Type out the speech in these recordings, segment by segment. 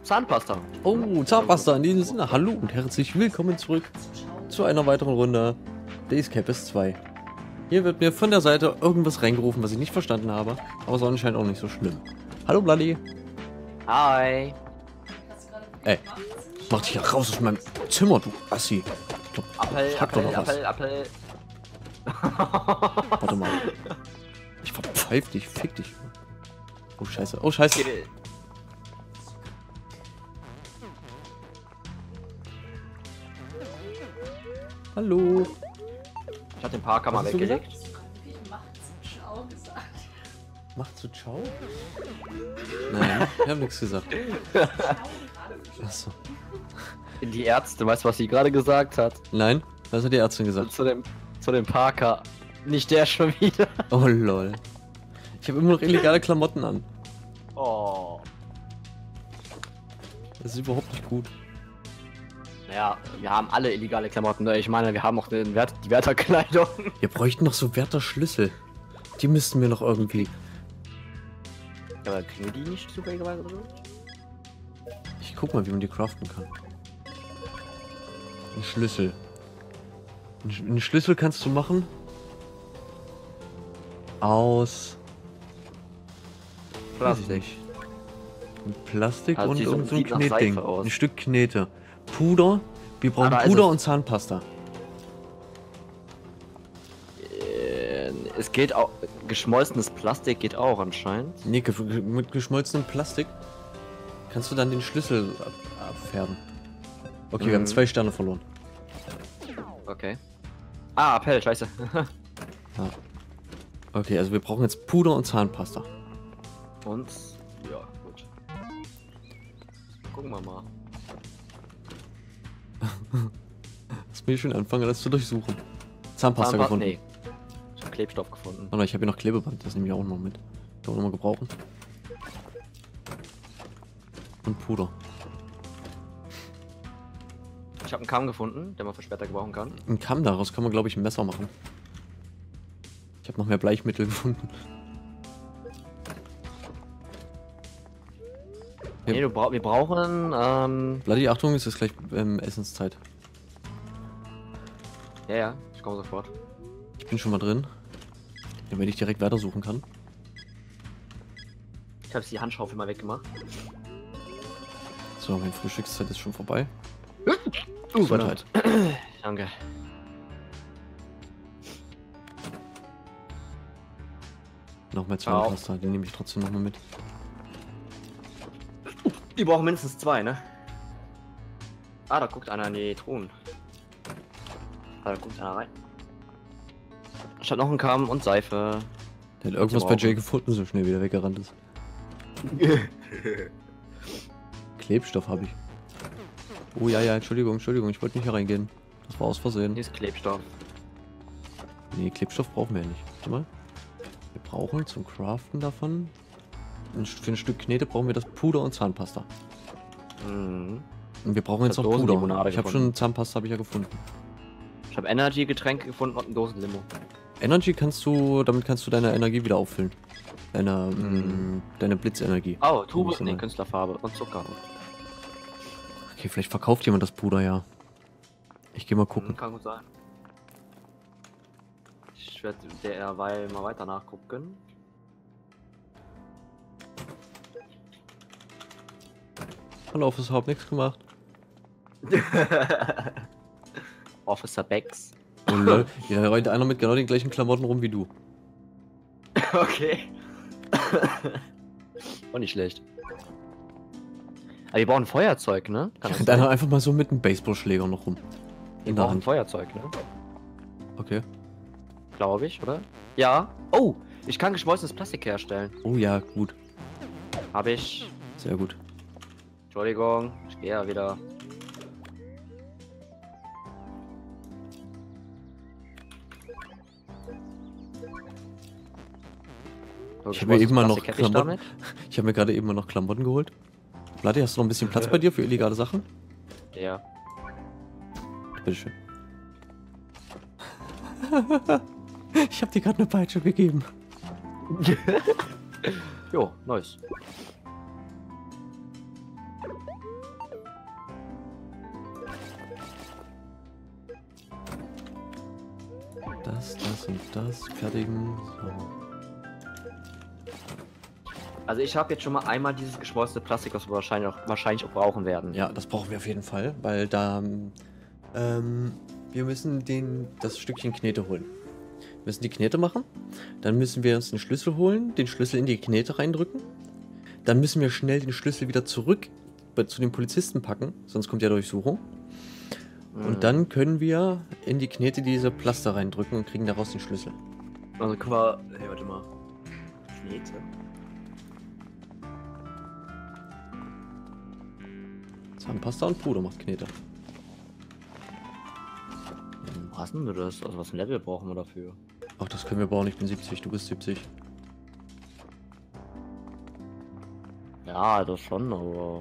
Zahnpasta. Oh, Zahnpasta in diesem Sinne. Hallo und herzlich willkommen zurück zu einer weiteren Runde der Escapist 2. Hier wird mir von der Seite irgendwas reingerufen, was ich nicht verstanden habe. Aber es ist anscheinend auch nicht so schlimm. Hallo Bloody. Hi. Ey, mach dich ja raus aus meinem Zimmer, du Assi. Ich glaub, sag doch noch was. Appel. Warte mal. Ich verpfeif dich, fick dich. Oh scheiße, oh scheiße. Hallo. Ich hab den Parker mal Was hast du weggelegt. Ich mach zu Ciao gesagt. Macht zu Ciao? Nein, wir haben nichts gesagt. Achso. Die Ärzte, weißt du, was sie gerade gesagt hat? Nein, was hat die Ärztin gesagt? Zu dem Parker. Nicht der schon wieder. Oh lol. Ich habe immer noch illegale Klamotten an. Oh. Das ist überhaupt nicht gut. Naja, wir haben alle illegale Klamotten. Ne? Ich meine, wir haben auch die Wärterkleidung. Wir bräuchten noch so Wärterschlüssel. Die müssten wir noch irgendwie. Ja, aber kriegen wir die nicht zufälligerweise oder so? Ich guck mal, wie man die craften kann. Ein Schlüssel. Einen Schlüssel kannst du machen. Aus. Weiß ich nicht. Ein Plastik Also und die so ein sieht nach Knetding. Seife aus. Ein Stück Knete. Puder. Wir brauchen da ist Puder es. und Zahnpasta. Es geht auch. Geschmolzenes Plastik geht auch anscheinend. Nee, mit geschmolzenem Plastik kannst du dann den Schlüssel abfärben. Okay, wir haben 2 Sterne verloren. Okay. Ah, Appell, scheiße. Ja. Okay, also wir brauchen jetzt Puder und Zahnpasta. Und. Ja, gut. Gucken wir mal. Lass mich schön anfangen, das zu durchsuchen. Zahnpasta gefunden. Nee. Ich hab Klebstoff gefunden. Aber ich habe hier noch Klebeband, das nehme ich auch noch mit. Kann man noch mal gebrauchen. Und Puder. Ich habe einen Kamm gefunden, der man für später gebrauchen kann. Ein Kamm, daraus kann man glaube ich ein Messer machen. Ich habe noch mehr Bleichmittel gefunden. Ja. Nee, wir brauchen. Bloody, Achtung, es ist gleich Essenszeit. Ja, ich komme sofort. Ich bin schon mal drin. Damit ich direkt weitersuchen kann. Ich habe die Handschaufel mal weggemacht. So, meine Frühstückszeit ist schon vorbei. Verdammt. Danke. Nochmal Zahnpasta, die nehme ich trotzdem nochmal mit. Die brauchen mindestens 2, ne? Ah, da guckt einer in die Truhen. Ah, da guckt einer rein. Ich hab noch einen Kamm und Seife. Der hat irgendwas bei Jay gefunden, so schnell wie er weggerannt ist. Klebstoff habe ich. Oh ja, Entschuldigung, ich wollte nicht hier reingehen. Das war aus Versehen. Hier ist Klebstoff. Nee, Klebstoff brauchen wir ja nicht. Warte mal. Wir brauchen zum Craften davon. Für ein Stück Knete brauchen wir das Puder und Zahnpasta. Mhm. Und wir brauchen jetzt noch Puder. Ich habe schon Zahnpasta habe ich ja gefunden. Ich habe Energy-Getränke gefunden und eine Dosenlimo. Energy damit kannst du deine Energie wieder auffüllen. Deine Blitzenergie. Oh, Tube, nee, Künstlerfarbe und Zucker. Okay, vielleicht verkauft jemand das Puder, ja. Ich gehe mal gucken. Kann gut sein. Ich werde derweil mal weiter nachgucken. Hallo, Officer, hab nichts gemacht. Officer Becks. Oh, lol. Ja, rennt einer mit genau den gleichen Klamotten rum wie du. Okay. Auch nicht schlecht. Aber wir brauchen Feuerzeug, ne? Kann das Rennt sein? einer einfach mal so mit einem Baseballschläger noch rum. Wir In der brauchen Hand. Feuerzeug, ne? Okay. Glaube ich, oder? Ja. Oh, ich kann geschmolzenes Plastik herstellen. Oh ja, gut. Habe ich. Sehr gut. Entschuldigung, ich gehe ja wieder. So, Ich habe mir eben mal noch Plastik hätte ich Klamotten. damit. Ich habe mir gerade eben mal noch Klamotten geholt. Bloody, hast du noch ein bisschen Platz bei dir für illegale Sachen? Ja. Bitteschön. Ich habe dir gerade eine Peitsche gegeben. Jo, nice. Das und das fertigen. So. Also ich habe jetzt schon mal einmal dieses geschmolzene Plastik, was wir wahrscheinlich auch brauchen werden. Ja, das brauchen wir auf jeden Fall, weil da wir müssen das Stückchen Knete holen. Wir müssen die Knete machen, dann müssen wir uns den Schlüssel holen, den Schlüssel in die Knete reindrücken, dann müssen wir schnell den Schlüssel wieder zurück zu den Polizisten packen, sonst kommt ja Durchsuchung. Und dann können wir in die Knete diese Plaster reindrücken und kriegen daraus den Schlüssel. Also guck mal, hey, warte mal. Knete. Zahnpasta und Puder macht Knete. Wo hast denn du das? Also was für ein Level brauchen wir dafür? Ach, das können wir bauen. Ich bin 70, du bist 70. Ja, das schon, aber...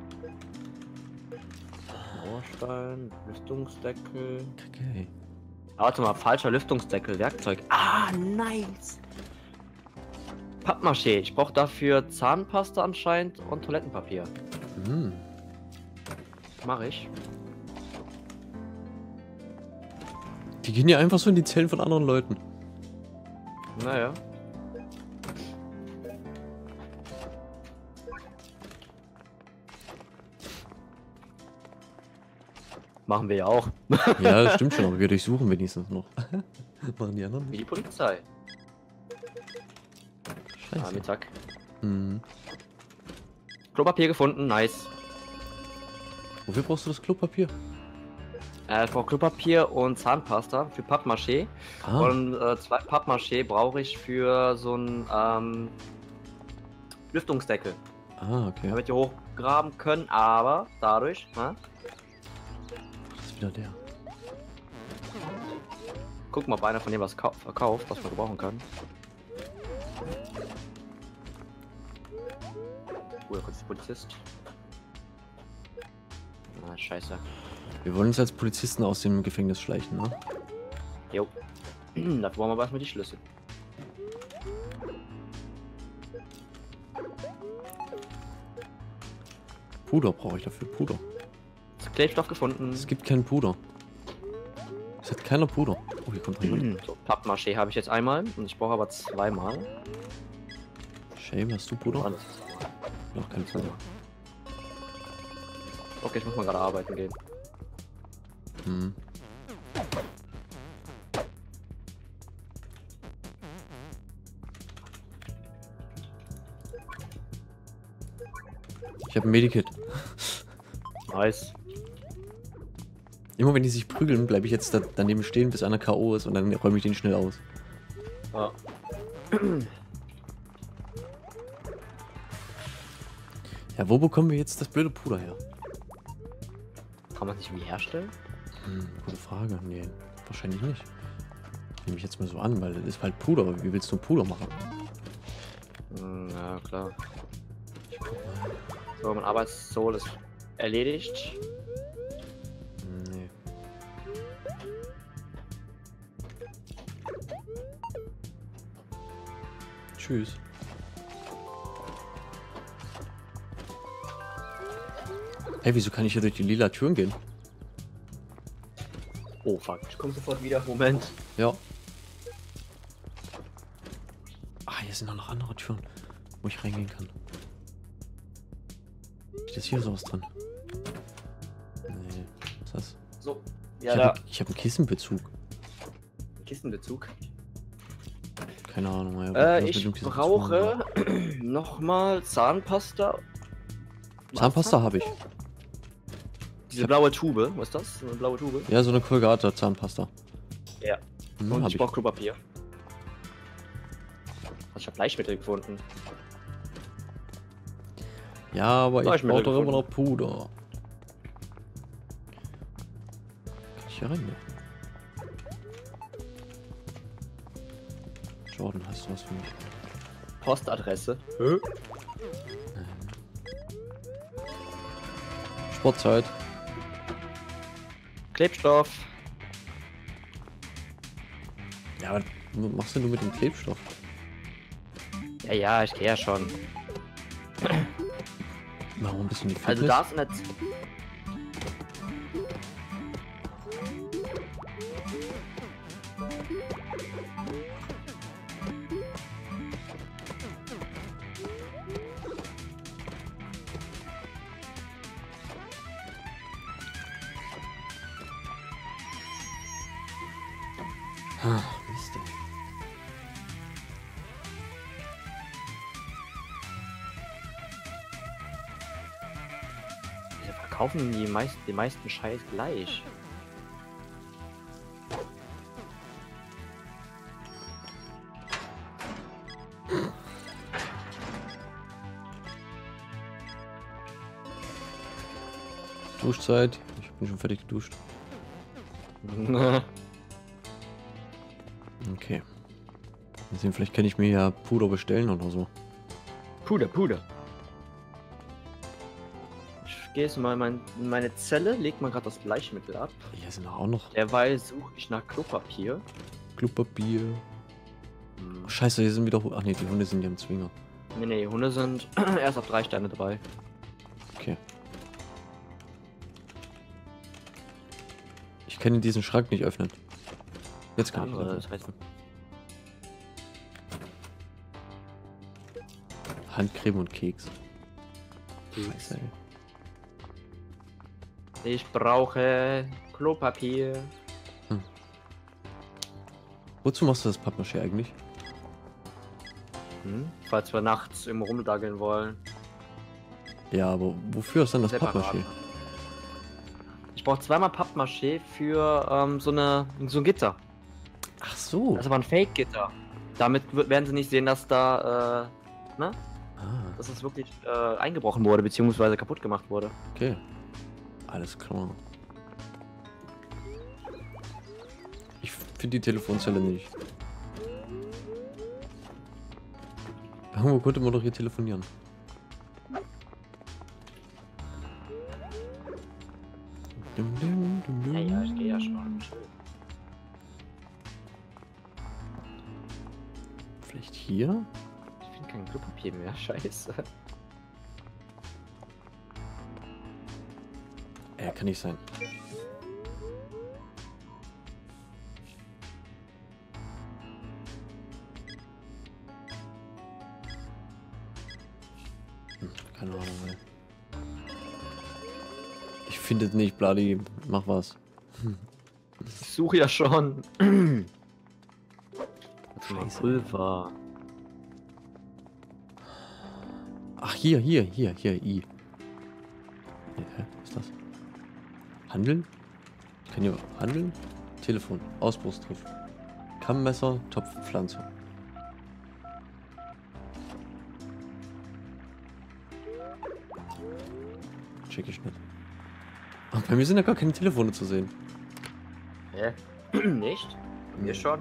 Mauerstein, Lüftungsdeckel... Okay. Warte mal, falscher Lüftungsdeckel, Werkzeug. Ah, nice! Pappmaché, ich brauche dafür Zahnpasta anscheinend und Toilettenpapier. Hm. Mach ich. Die gehen ja einfach so in die Zellen von anderen Leuten. Naja. Machen wir ja auch. Ja, das stimmt schon, aber wir durchsuchen wenigstens noch. Machen die anderen Wie nicht? die Polizei. Scheiße. Nachmittag. Hm. Klopapier gefunden, nice. Wofür brauchst du das Klopapier? Ich brauche Klopapier und Zahnpasta für Pappmaché. Ah, Und 2 Pappmaché brauche ich für so einen Lüftungsdeckel. okay. Damit wir hochgraben können, aber dadurch, Das ist wieder der. guck mal, ob einer von dem was verkauft, was man gebrauchen kann. Oh, da kommt der Polizist. Ah, scheiße. Wir wollen uns als Polizisten aus dem Gefängnis schleichen, ne? Jo. Dafür brauchen wir aber erstmal die Schlüssel. Puder brauche ich dafür, Puder. Klebstoff gefunden. Es gibt keinen Puder. Es hat keiner Puder. Oh, hier kommt jemand. So, Pappmaché habe ich jetzt einmal und ich brauche aber zweimal. Shame, hast du Puder? Alles. Noch kein Puder. Okay, ich muss mal gerade arbeiten gehen. Hm. Ich habe ein Medikit. Nice. Immer wenn die sich prügeln, bleibe ich jetzt daneben stehen, bis einer K.O. ist und dann räume ich den schnell aus. Ja. Ja, wo bekommen wir jetzt das blöde Puder her? Kann man sich wie herstellen? Gute Frage. Nee, wahrscheinlich nicht. Nehme ich jetzt mal so an, weil das ist halt Puder. Wie willst du Puder machen? Ja, klar. So, mein Arbeitssoul ist erledigt. Nee. Tschüss. Hey, wieso kann ich hier durch die lila Türen gehen? Oh fuck, ich komme sofort wieder. Moment. Ja. Ah, hier sind auch noch andere Türen, wo ich reingehen kann. Steht jetzt hier sowas drin? Nee, was ist das? So, Ich ja, hab da. ich hab einen Kissenbezug. Kistenbezug. Keine Ahnung. Ja, was mit Ich dem Kissenbezug brauche nochmal Zahnpasta. Zahnpasta habe ich. Diese blaue Tube, was ist das? Eine blaue Tube? Ja, so eine Colgate Zahnpasta. Ja. Hm, Und hab ich brauche Klopapier. Also ich habe Bleichmittel gefunden. Ja, aber Da hab ich ich mir brauche den doch immer gefunden. noch Puder. Kann ich hier rein? Ne? Jordan, hast du was für mich? Postadresse. Sportzeit. Klebstoff. Ja, aber was machst denn du mit dem Klebstoff? Ja, ja, ich gehe ja schon. Machen wir ein bisschen die Fitness. Also da ist eine... Mist. Wir verkaufen die meisten Scheiß gleich. Duschzeit. Ich bin schon fertig geduscht. Okay. Mal sehen, vielleicht kann ich mir ja Puder bestellen oder so. Puder. Ich gehe jetzt mal in meine Zelle, leg mal gerade das Bleichmittel ab. Hier sind auch noch Derweil suche ich nach Klopapier. Klopapier. Hm. Oh, scheiße, hier sind wieder Ach nee, die Hunde sind ja im Zwinger. Nee, Hunde sind erst ab 3 Sterne dabei. Okay. Ich kann diesen Schrank nicht öffnen. Jetzt kann ich ihn Andere, öffnen. das heißt, Handcreme und Keks. Keks. Scheiße, ey. Ich brauche Klopapier. Wozu machst du das Pappmaché eigentlich? Falls wir nachts im rumdaggeln wollen. Ja, aber wofür ist denn das Separat. Pappmaché? Ich brauche zweimal Pappmaché für so ein Gitter. Ach so. Das ist aber ein Fake-Gitter. Damit werden sie nicht sehen, dass da, dass es wirklich eingebrochen wurde, beziehungsweise kaputt gemacht wurde. Okay. Alles klar. Ich finde die Telefonzelle nicht. Irgendwo konnte man doch hier telefonieren. Ja, ich gehe ja schon. Vielleicht hier? Ich finde kein Klopapier mehr, scheiße. Kann nicht sein. Keine Ahnung, ey. Ich finde es nicht, Bloody. Mach was. Ich suche ja schon. Scheiße. Pulver. Ach, hier, I. Hä, was ist das? Handeln? Ich kann hier handeln? Telefon, Ausbruchsgriff. Kammmesser, Topfpflanze. Check ich nicht. Ach, bei mir sind ja gar keine Telefone zu sehen. Hä? Nicht? Mir schon.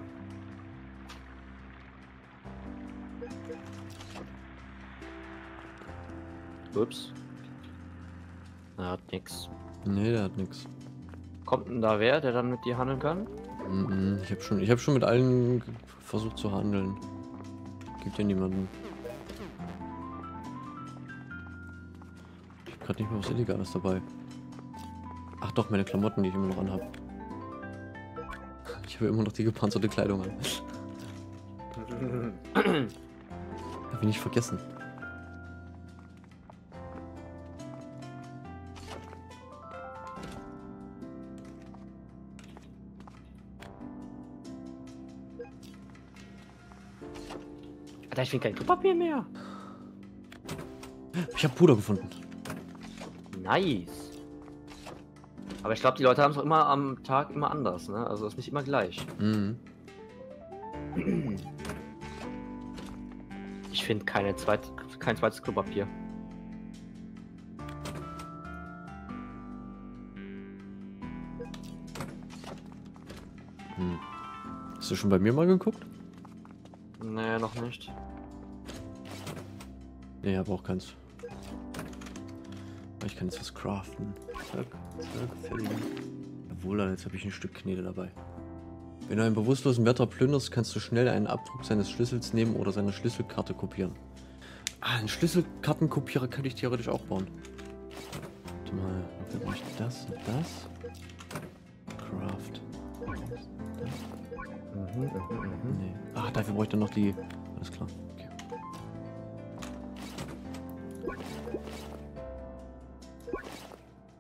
Ups. Er hat nix. Nee, der hat nix. Kommt denn da wer, der dann mit dir handeln kann? Ich hab schon mit allen versucht zu handeln. Gibt ja niemanden. Ich hab grad nicht mehr was Illegales dabei. Ach doch, meine Klamotten, die ich immer noch anhab. Ich habe immer noch die gepanzerte Kleidung an. Hab ich nicht vergessen. Alter, ich finde kein Klopapier mehr. Ich habe Puder gefunden. Nice. Aber ich glaube, die Leute haben es auch immer am Tag immer anders, ne? Also ist nicht immer gleich. Mhm. Ich finde kein zweites Klopapier. Hast du schon bei mir mal geguckt? Nee, noch nicht. Nee, ich habe auch keins. Ich kann jetzt was craften. Zack, fertig. Jawohl, jetzt habe ich ein Stück Knete dabei. Wenn du einen bewusstlosen Wärter plünderst, kannst du schnell einen Abdruck seines Schlüssels nehmen oder seine Schlüsselkarte kopieren. Ah, einen Schlüsselkartenkopierer könnte ich theoretisch auch bauen. Warte mal, dann brauche ich das und das. Craft. Nee. Ah, dafür brauche ich dann noch die... Alles klar, okay.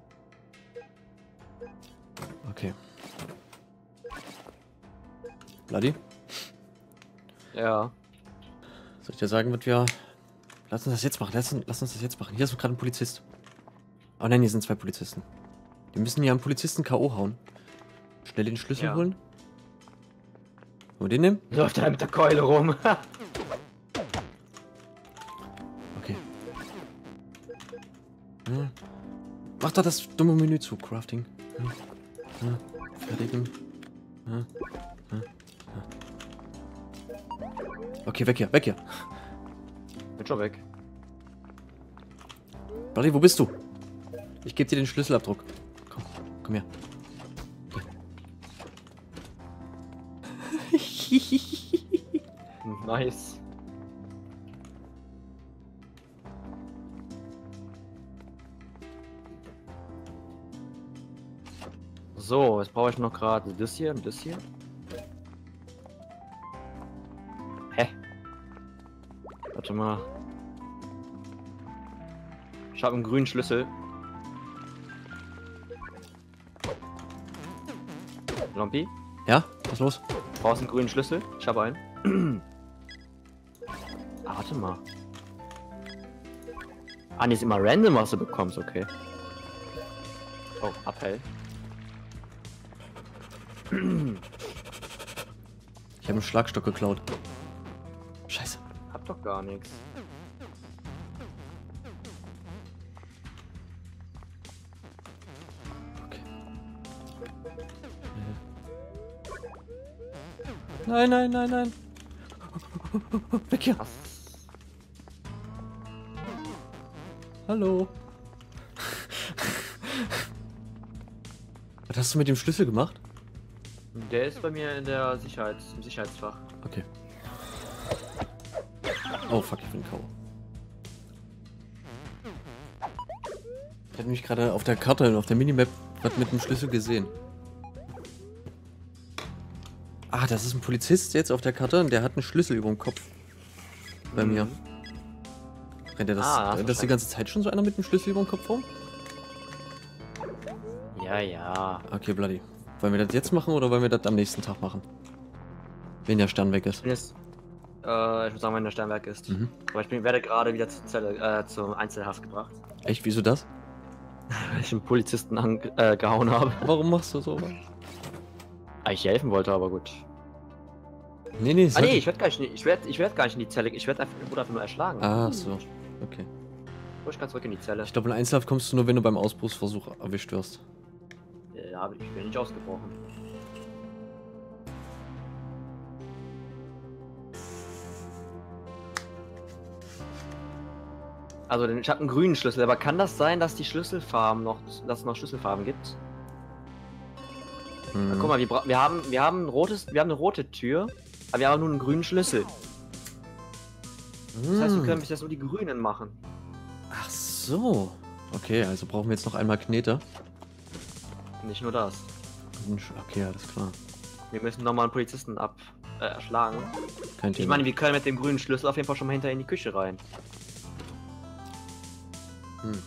Okay. Bloody? Ja. Soll ich dir sagen, was wir... Lass uns das jetzt machen. Lass uns das jetzt machen. Hier ist gerade ein Polizist. Oh nein, hier sind 2 Polizisten. Die müssen hier einen Polizisten K.O. hauen. Schnell den Schlüssel holen. Wollen wir den nehmen? Läuft er mit der Keule rum. Okay. Hm. Mach doch das dumme Menü zu. Crafting. Fertigen. Okay, weg hier, weg hier. Bin schon weg. Bloody, wo bist du? Ich gebe dir den Schlüsselabdruck. Komm her. Nice. So, jetzt brauche ich noch gerade das hier und das hier. Hä? Warte mal. Ich habe einen grünen Schlüssel. Lompi, Ja? Was ist los? brauchst einen grünen Schlüssel? Ich habe einen. Ah, warte mal. Ah, nee, ist immer random, was du bekommst, okay. Oh, Appell. Ich habe einen Schlagstock geklaut. Scheiße. Hab doch gar nichts. Okay. Nein, nein, nein, nein. Weg hier. Was? Hallo. Was hast du mit dem Schlüssel gemacht? Der ist bei mir in der im Sicherheitsfach. Okay. Oh fuck, ich bin K.O. Ich habe mich gerade auf der Karte, auf der Minimap, was mit dem Schlüssel gesehen. Ah, das ist ein Polizist jetzt auf der Karte und der hat einen Schlüssel über dem Kopf. Bei mir. Rennt der das die ganze Zeit schon so einer mit einem Schlüssel über dem Kopf rum? Ja, ja. Okay, Bloody. Wollen wir das jetzt machen oder wollen wir das am nächsten Tag machen? Wenn der Stern weg ist. Ich würde sagen, wenn der Sternwerk ist. Mhm. Aber werde gerade wieder zur Zelle, zum Einzelhaft gebracht. Echt, wieso das? Weil ich einen Polizisten gehauen habe. Warum machst du so? Ich helfen wollte, aber gut. Nee, nee, Ah, nee, ich werde gar nicht in die Zelle. Ich werde einfach nur erschlagen. Ah, so. Okay. Ich kann zurück in die Zelle. Ich glaube, in Einzelhaft kommst du nur, wenn du beim Ausbruchsversuch erwischt wirst. Ja, ich bin nicht ausgebrochen. Also, ich habe einen grünen Schlüssel, aber kann das sein, dass die Schlüsselfarben dass es noch Schlüsselfarben gibt? Hm. Na, guck mal, wir haben eine rote Tür, aber wir haben nur einen grünen Schlüssel. Das heißt, wir können bis jetzt nur die grünen machen. Ach so. Okay, also brauchen wir jetzt noch einmal Knete. Nicht nur das. Okay, alles klar. Wir müssen nochmal einen Polizisten erschlagen. Kein Thema. Ich meine, wir können mit dem grünen Schlüssel auf jeden Fall schon mal hinter in die Küche rein. Hm.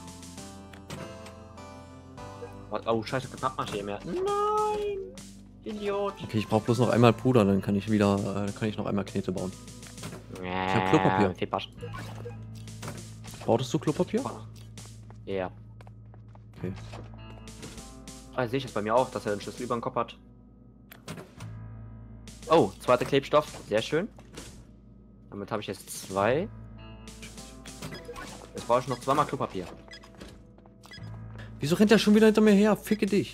Oh, scheiße, keine Pappmaché mehr. Nein! Idiot! Okay, ich brauche bloß noch einmal Puder, dann kann ich noch einmal Knete bauen. Ich hab Klopapier. Brauchtest du Klopapier? Ja. Okay. Ah, sehe ich jetzt bei mir auch, dass er den Schlüssel über den Kopf hat. Oh, zweiter Klebstoff. Sehr schön. Damit habe ich jetzt 2. Jetzt brauche ich noch 2-mal Klopapier. Wieso rennt der schon wieder hinter mir her? Ficke dich.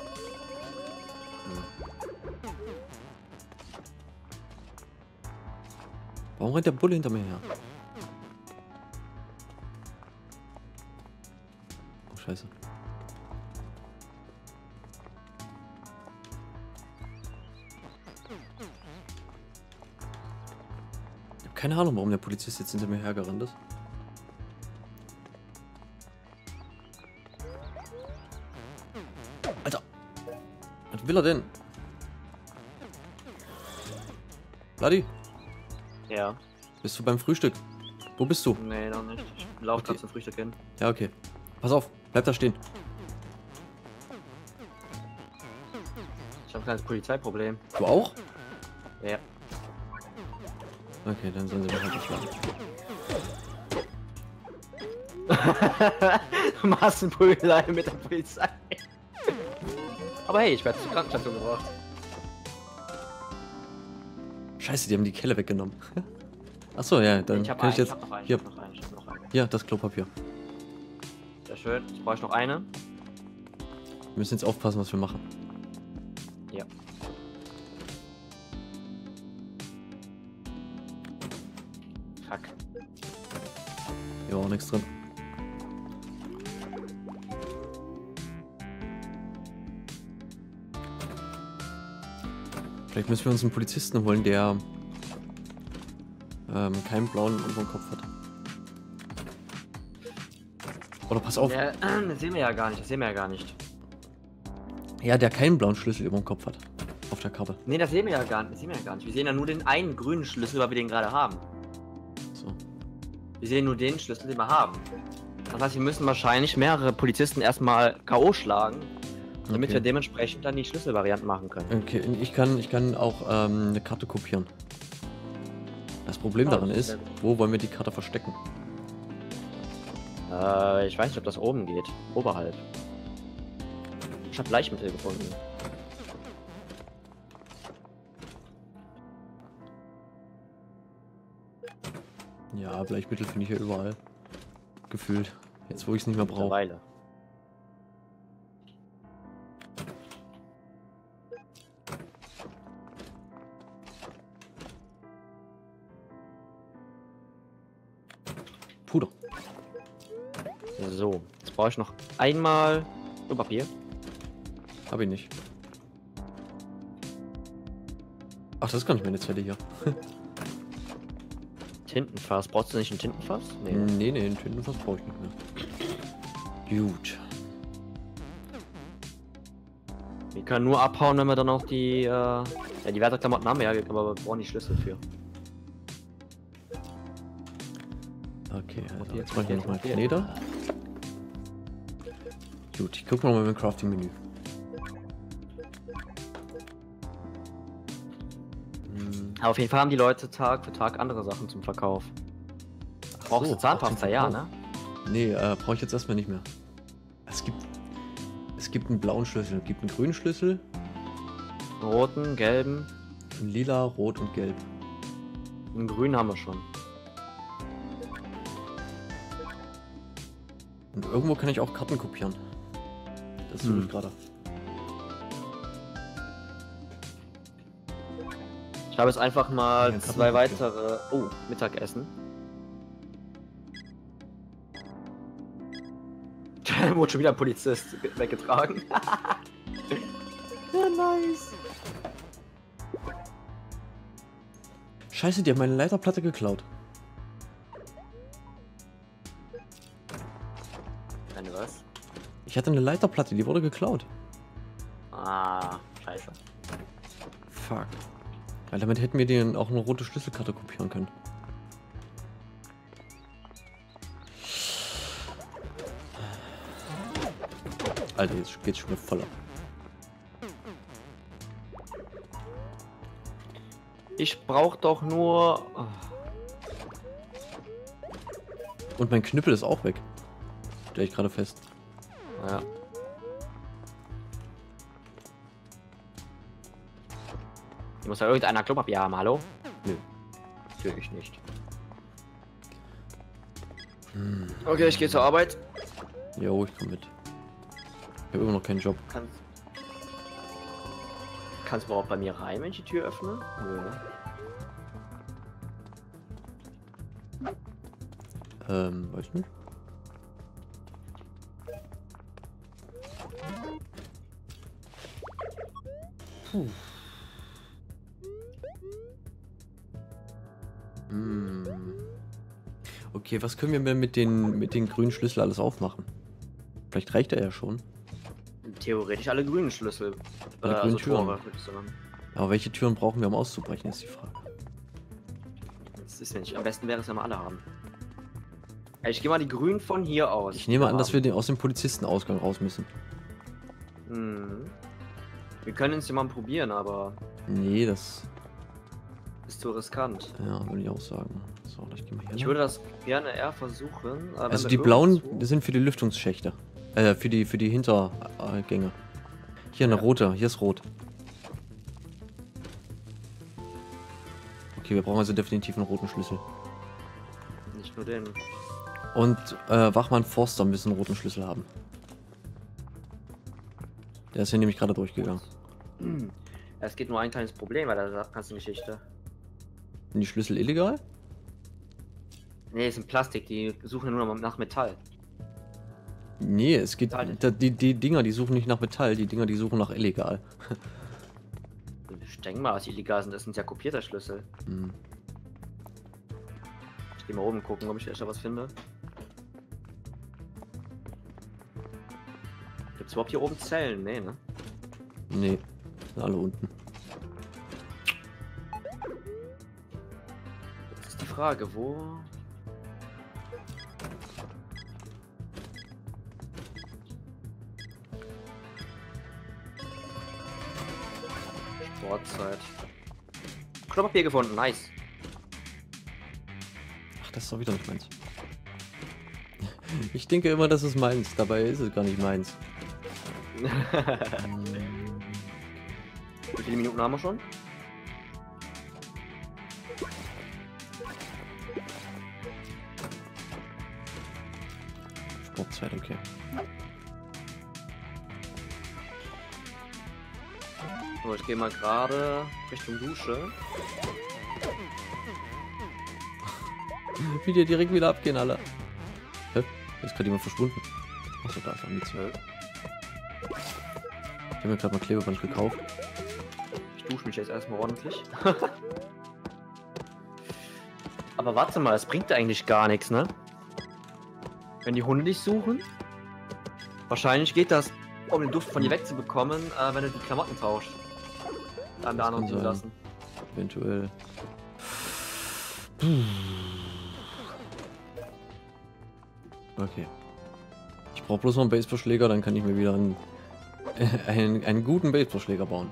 Warum rennt der Bulle hinter mir her? Oh, scheiße. Ich habe keine Ahnung, warum der Polizist jetzt hinter mir hergerannt ist. Alter! Was will er denn? Bloody? Ja. Bist du beim Frühstück? Wo bist du? Nee, noch nicht. Ich laufe Okay. gerade zum Frühstück hin. Ja, okay. Pass auf, bleib da stehen. Ich habe ein kleines Polizeiproblem. Du auch? Ja. Okay, dann sollen sie mich halt schlagen. Massenprügelei mit der Polizei. Aber hey, ich werde zur Krankenstation gebracht. Scheiße, die haben die Kelle weggenommen. Achso, ja, dann Ich hab kann ich jetzt... hab noch einen, Hier, ich hab noch einen. ja, das Klopapier. Sehr schön. Jetzt brauche ich noch eine. Wir müssen jetzt aufpassen, was wir machen. Ja. Fuck. Hier war auch nichts drin. Vielleicht müssen wir uns einen Polizisten holen, der keinen blauen unter dem Kopf hat. Oder pass auf. Ja, das sehen wir ja gar nicht, Ja, der keinen blauen Schlüssel über dem Kopf hat. Auf der Karte. Nee, das sehen wir ja gar nicht, Wir sehen ja nur den einen grünen Schlüssel, weil wir den gerade haben. So. Wir sehen nur den Schlüssel, den wir haben. Das heißt, wir müssen wahrscheinlich mehrere Polizisten erstmal K.O. schlagen, damit Okay. wir dementsprechend dann die Schlüsselvarianten machen können. Okay, ich kann auch eine Karte kopieren. Das Problem Oh, daran das ist ist, sehr gut. wo wollen wir die Karte verstecken? Ich weiß nicht, ob das oben geht. Oberhalb. Ich habe Bleichmittel gefunden. Ja, Bleichmittel finde ich ja überall. Gefühlt. Jetzt, wo ich es nicht mehr brauche. Mittlerweile. Puder. So, jetzt brauche ich noch einmal Klopapier. Hab ich nicht. Ach, das ist gar nicht meine Zelle hier. Tintenfass. Brauchst du nicht ein Tintenfass? Nee. Nee, den Tintenfass brauche ich nicht mehr. Gut. Wir können nur abhauen, wenn wir dann auch die, ja, die Wärterklamotten haben wir ja, aber wir brauchen die Schlüssel für. Okay, also Hier, jetzt mache ich noch mal hier. Kneder. Gut, ich gucke mal mit dem Crafting-Menü. Aber auf jeden Fall haben die Leute Tag für Tag andere Sachen zum Verkauf. Brauchst so, du Zahnpasta? zum Ja, Verkauf. ne? Nee, brauche ich jetzt erstmal nicht mehr. Es gibt einen blauen Schlüssel, es gibt einen grünen Schlüssel, Roten, gelben, einen lila, rot und gelb. einen grünen haben wir schon. Und irgendwo kann ich auch Karten kopieren. Das tue ich gerade. Ich habe jetzt einfach mal Ja, zwei Kartenkopier. weitere. Oh, Mittagessen. Wurde schon wieder ein Polizist weggetragen. Ja, nice. Scheiße, die haben meine Leiterplatte geklaut. Eine was? Ich hatte eine Leiterplatte, die wurde geklaut. Ah, scheiße. Fuck. Weil damit hätten wir denen auch eine rote Schlüsselkarte kopieren können. Alter, jetzt geht's schon wieder voller. Ich brauch doch nur. Oh. Und mein Knüppel ist auch weg. Stell ich gerade fest. Ja. Hier muss ja irgendeiner Klopapier haben, hallo? Nö. Natürlich nicht. Okay, ich gehe zur Arbeit. Jo, ich komm mit. Ich habe immer noch keinen Job. Kannst du überhaupt bei mir rein, wenn ich die Tür öffne? Nö, ne? Weiß nicht. Puh. Okay, was können wir denn mit den grünen Schlüssel alles aufmachen? Vielleicht reicht er ja schon. Theoretisch alle grünen Schlüssel. Alle grünen Türen. Tore, würde ich sagen. Aber welche Türen brauchen wir, um auszubrechen, ist die Frage. Das ist nicht. Am besten wäre es, wenn wir alle haben. Ich gehe mal die grünen von hier aus. Ich nehme an, dass wir aus dem Polizistenausgang raus müssen. Hm. Wir können es ja mal probieren, aber. Nee, das ist zu riskant. Ja, würde ich auch sagen. So, ich gehe mal hier Ich lang. würde das gerne eher versuchen. Aber Also wenn die wir blauen irgendwo- das sind für die Lüftungsschächte. Für die Hintergänge. Hier eine Ja. rote, hier ist rot. Okay, wir brauchen also definitiv einen roten Schlüssel. Nicht nur den. Und Wachmann Forster müssen einen roten Schlüssel haben. Der ist hier nämlich gerade durchgegangen. Es gibt nur ein kleines Problem bei der ganzen Geschichte. Sind die Schlüssel illegal? Nee, es sind Plastik, die suchen nur nach Metall. Nee, es geht. Metall. Die Dinger, die suchen nicht nach Metall, die Dinger, die suchen nach illegal. Ich denke mal, dass die illegal sind, das sind ja kopierter Schlüssel. Hm. Ich geh mal oben gucken, ob ich echt da was finde. Gibt's überhaupt hier oben Zellen? Nee, ne? Nee, sind alle unten. Jetzt ist die Frage, wo... Sportzeit. Klopapier gefunden, nice. Ach, das ist doch wieder nicht meins. Ich denke immer, das ist meins, dabei ist es gar nicht meins. Wie viele Minuten haben wir schon? Sportzeit, okay. So, ich gehe mal gerade Richtung Dusche. Wie die direkt wieder abgehen, alle. Hä? Ist gerade jemand verschwunden. Achso, da ist ein Mädchen. Ich habe mir gerade mal Klebeband gekauft. Ich dusche mich jetzt erstmal ordentlich. Aber warte mal, es bringt eigentlich gar nichts, ne? Wenn die Hunde dich suchen. Wahrscheinlich geht das, um den Duft von dir wegzubekommen, wenn du die Klamotten tauschst. An der Das anderen kann tun sein. lassen. Eventuell. Okay. Ich brauche bloß noch einen Baseballschläger, dann kann ich mir wieder einen guten Baseballschläger bauen.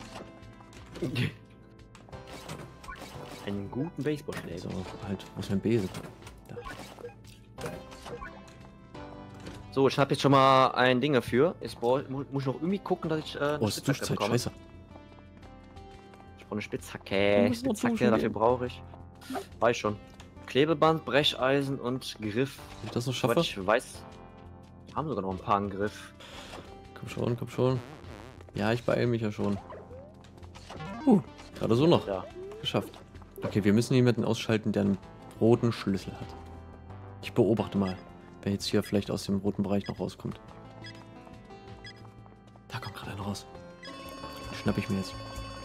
Einen guten Baseballschläger. So, halt, wo ist mein Besen? Da. So, ich habe jetzt schon mal ein Ding dafür. Ich muss noch irgendwie gucken, dass ich eine Oh, es ist Spitzhacke Duschzeit, bekomme. scheiße. Ich brauche eine Spitzhacke. musst noch Spitzhacke, duschen dafür gehen. brauche ich. Weiß schon. Klebeband, Brecheisen und Griff. Wenn ich das noch Soweit schaffe? ich weiß, haben sogar noch ein paar im Griff. Komm schon, komm schon. Ja, ich beeile mich ja schon. Gerade so noch. Ja. Geschafft. Okay, wir müssen jemanden ausschalten, der einen roten Schlüssel hat. Ich beobachte mal, wer jetzt hier vielleicht aus dem roten Bereich noch rauskommt. Da kommt gerade einer raus. Den schnapp ich mir jetzt.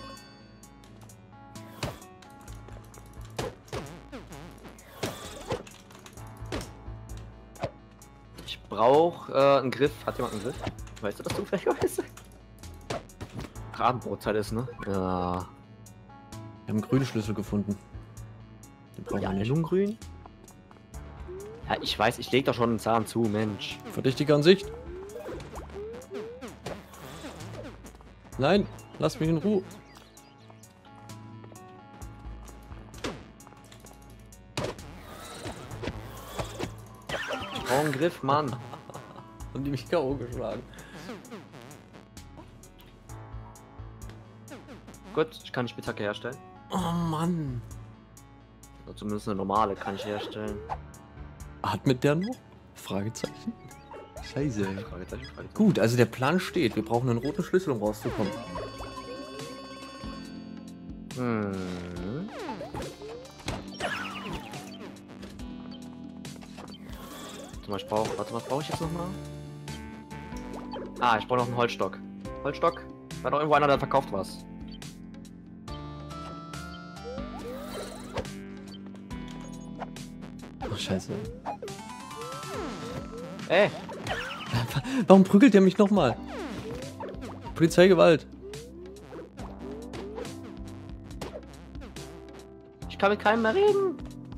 Ich brauche einen Griff. Hat jemand einen Griff? Weißt du das zufälligerweise? Ach, Abendbrotzeit ist, ne? Ja. Wir haben einen grünen Schlüssel gefunden. Den brauchen Ja, wir nicht. Lungengrün? Ja, ich weiß, ich leg doch schon einen Zahn zu, Mensch. Verdächtige Ansicht. Nein, lass mich in Ruhe. Ich brauche einen Griff, Mann. Haben die mich K.O. geschlagen. Gut, ich kann die Spitzhacke herstellen. Oh Mann. Oder zumindest eine normale kann ich herstellen. Atmet der noch? Fragezeichen. Scheiße. Fragezeichen, Fragezeichen. Gut, also der Plan steht. Wir brauchen einen roten Schlüssel, um rauszukommen. Hm. Warte mal, ich brauche. Warte, was brauche ich jetzt nochmal? Ah, ich brauche noch einen Holzstock. Holzstock? War doch irgendwo einer, der verkauft was. Ach, scheiße. Ey! Warum prügelt der mich nochmal? Polizeigewalt. Ich kann mit keinem mehr reden.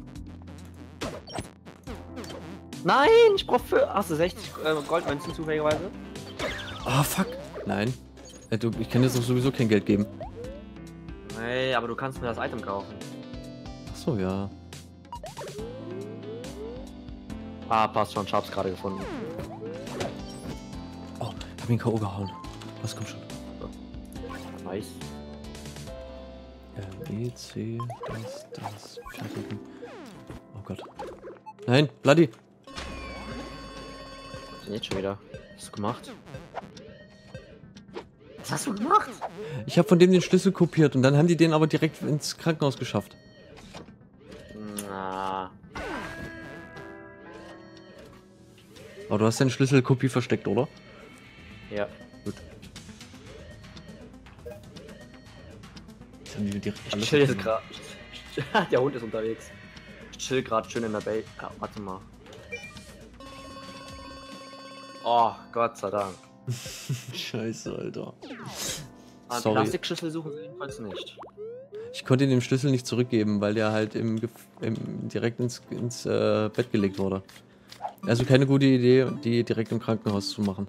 Nein, ich brauche für. Hast du 60 Goldmünzen zufälligerweise? Ah, fuck. Nein. Ich kann jetzt doch sowieso kein Geld geben. Nee, aber du kannst mir das Item kaufen. Achso, ja. Ah, passt schon, ich hab's gerade gefunden. Oh, hab ihn K.O. gehauen. Was kommt schon? Nice. E, C, das, fertigen. Oh Gott. Nein, Bloody. Jetzt schon wieder. Was hast du gemacht? Was hast du gemacht? Ich habe von dem den Schlüssel kopiert und dann haben die den aber direkt ins Krankenhaus geschafft. Na. Aber du hast deine Schlüsselkopie versteckt, oder? Ja. Gut. Jetzt haben die direkt Ich alles chill jetzt gefunden. gerade. Der Hund ist unterwegs. Ich chill gerade schön in der Bay. Ah, warte mal. Oh, Gott sei Dank. Scheiße, Alter. Einen Sorry. Plastikschlüssel suchen wir jedenfalls nicht. Ich konnte den Schlüssel nicht zurückgeben, weil der halt direkt ins Bett gelegt wurde. Also keine gute Idee, die direkt im Krankenhaus zu machen.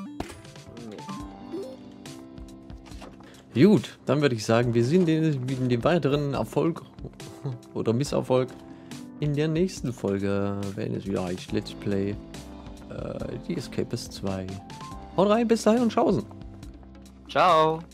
Nee. Gut, dann würde ich sagen, wir sehen in dem weiteren Erfolg oder Misserfolg in der nächsten Folge, wenn es wieder heißt Let's Play die Escapist 2. Haut rein, bis dahin und tschaußen. Ciao.